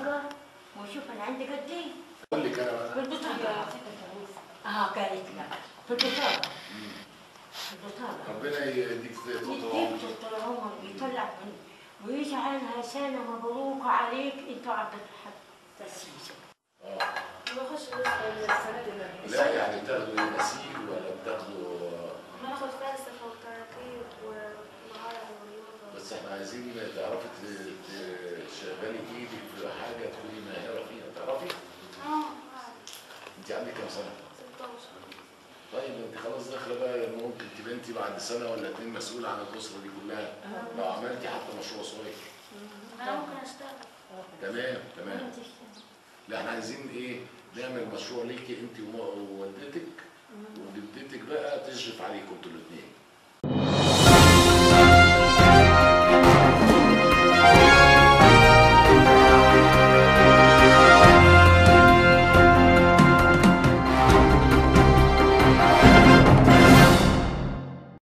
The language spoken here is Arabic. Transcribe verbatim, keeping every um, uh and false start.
طنجة وشوف انا عندي قد ايه. اقول لك انا بقى في البطاقة. اه قالت لا في البطاقة. في البطاقة. ربنا يديك طول يديك طول عمر ويطلع من ويجعلها سنة مبروك عليك انت عطيت حق تسيسه. اه بخش بس لا يعني بتاخدوا ايه نسيج ولا بتاخدوا؟ بناخد فلسفة وتراتيب ومهارة ورياضة. بس احنا عايزين تعرفي تشغلي ايدك في حاجه تكوني ماهره فيها، تعرفي؟ اه انت عندك كام سنه؟ ستاشر. طيب انت خلاص داخله بقى، ممكن تبقى انت بعد سنه ولا اتنين مسؤوله عن الاسره دي كلها لو عملتي حتى مشروع صغير. انا ممكن اشتغل. تمام تمام. لا احنا عايزين ايه؟ نعمل مشروع ليكي انت ووالدتك وجدتك بقى تشرف عليكم انتوا الاثنين.